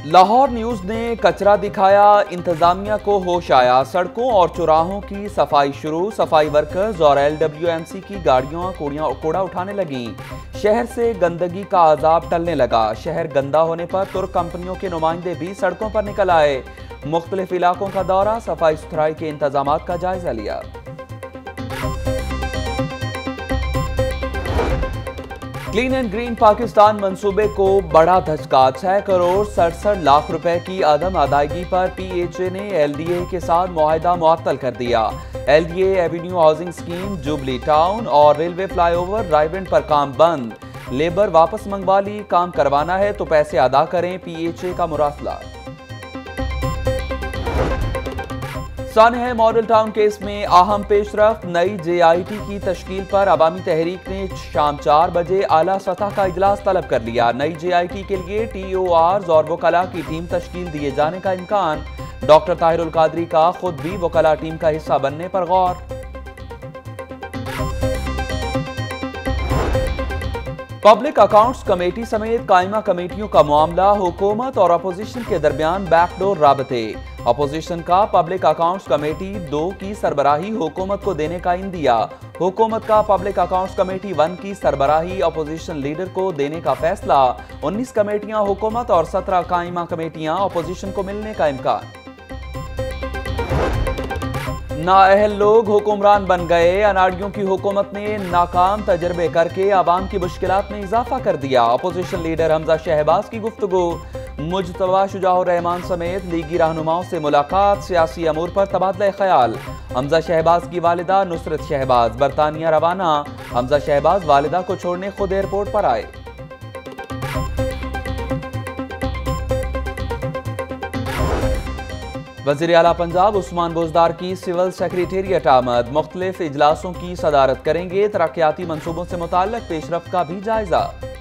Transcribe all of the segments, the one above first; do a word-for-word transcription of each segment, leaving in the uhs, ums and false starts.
Lahore news ने कचरा दिखाया, इंतजामिया को होश आया, सड़कों और चौराहों की सफाई शुरू। सफाई वर्कर्स और एल डब्ल्यू एम सी की गाड़ियां कूड़ा उठाने लगी। शहर से गंदगी का अजाब टलने लगा। शहर गंदा होने पर तुर्क कंपनियों के नुमाइंदे भी सड़कों पर निकल आए। मुख्तलिफ इलाकों का दौरा, सफाई सुथराई के इंतजाम का जायजा लिया। क्लीन एंड ग्रीन पाकिस्तान मंसूबे को बड़ा धचका। छह करोड़ सड़सठ लाख रुपए की अदम अदायगी पर पी एच ए ने एल डी ए के साथ मुआहदा मुअत्तल कर दिया। L D A avenue housing scheme, jubilee town और रेलवे फ्लाईओवर राइवेंट पर काम बंद। लेबर वापस मंगवा ली, काम करवाना है तो पैसे अदा करें, पी एच ए का मुरासला। सानेह मॉडल टाउन केस में अहम पेशरफ्त, नई जे आई टी की तश्कील पर अवामी तहरीक ने शाम चार बजे आला सतह का इजलास तलब कर लिया। नई जे आई टी के लिए टी ओ आर्स और वकला की टीम तश्कील दिए जाने का इम्कान। डॉक्टर ताहिरुल कादरी का खुद भी वकला टीम का हिस्सा बनने पर गौर। पब्लिक अकाउंट्स कमेटी समेत कायमा कमेटियों का मामला, हुकूमत और अपोजिशन के दरमियान बैकडोर राबते। अपोजिशन का पब्लिक अकाउंट्स कमेटी दो की सरबराही हुकूमत को देने का इंदिया। हुकूमत का पब्लिक अकाउंट्स कमेटी वन की सरबराही अपोजिशन लीडर को देने का फैसला। उन्नीस कमेटियां हुकूमत और सत्रह कायमा कमेटियां अपोजिशन को मिलने का इम्कान। नाअहल लोग हुक्मरान बन गए। अनाड़ियों की हुकूमत ने नाकाम तजर्बे करके आवाम की मुश्किलात में इजाफा कर दिया। अपोजिशन लीडर हमजा शहबाज की गुफ्तगू। मुजतबा शुजाउर रहमान समेत लीगी रहनुमाओं से मुलाकात, सियासी अमूर पर तबादला ख्याल। हमजा शहबाज की वालिदा नुसरत शहबाज बरतानिया रवाना। हमजा शहबाज वालिदा को छोड़ने खुद एयरपोर्ट पर आए। वज़ीर आला पंजाब उस्मान बोजदार की सिविल सेक्रेटेरिएट आमद। मुख्तलिफ इजलासों की सदारत करेंगे। तरक्याती मंसूबों से मुताल्लिक पेशरफ्त का भी जायजा।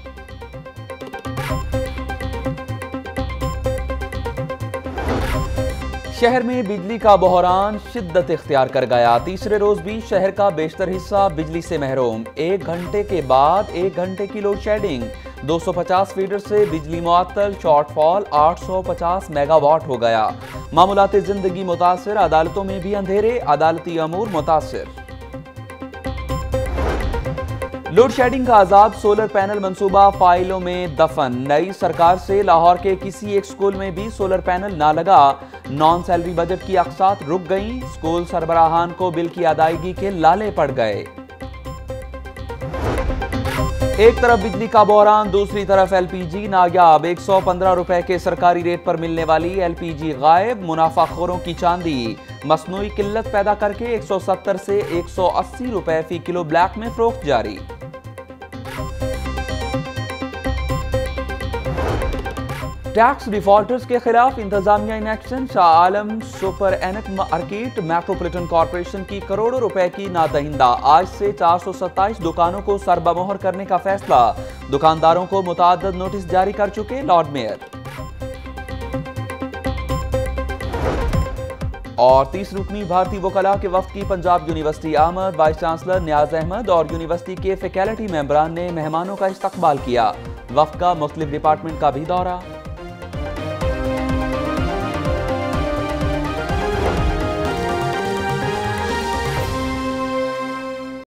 शहर में बिजली का बहरान शिद्दत इख्तियार कर गया। तीसरे रोज भी शहर का बेशतर हिस्सा बिजली से महरूम। एक घंटे के बाद एक घंटे की लोड शेडिंग। दो सौ पचास फीडर से बिजली मुअत्तल, शॉर्टफॉल आठ सौ पचास मेगावाट हो गया। मामूलाती जिंदगी मुतासिर, अदालतों में भी अंधेरे, अदालती अमूर मुतासिर। लोड शेडिंग का अजाब, सोलर पैनल मंसूबा फाइलों में दफन। नई सरकार से लाहौर के किसी एक स्कूल में भी सोलर पैनल ना लगा। नॉन सैलरी बजट की अक़सात रुक गई। स्कूल सरबराहान को बिल की अदायगी के लाले पड़ गए। एक तरफ बिजली का बहरान, दूसरी तरफ एल पी जी नायाब। एक सौ पंद्रह रुपए के सरकारी रेट पर मिलने वाली एल पी जी गायब। मुनाफाखोरों की चांदी। मसनूई किल्लत पैदा करके एक सौ सत्तर से एक सौ अस्सी रुपए फी किलो ब्लैक में फरोख्त जारी। टैक्स डिफॉल्टर्स के खिलाफ इंतजामिया in action. Shah Alam super एनक मार्केट मेट्रोपॉलिटन कॉर्पोरेशन की करोड़ों रुपए की नादहिंदा। आज से चार सौ सत्ताईस दुकानों को सरबमोहर करने का फैसला। दुकानदारों को मुतअद्दिद नोटिस जारी कर चुके लॉर्ड मेयर। और तीस रुकनी भारतीय वकला के वफ्द की पंजाब यूनिवर्सिटी आमद। वाइस चांसलर नियाज अहमद और यूनिवर्सिटी के फैकल्टी मेंबरान ने मेहमानों का इस्तकबाल किया। वफ्द का मुख्तलिफ डिपार्टमेंट का भी दौरा।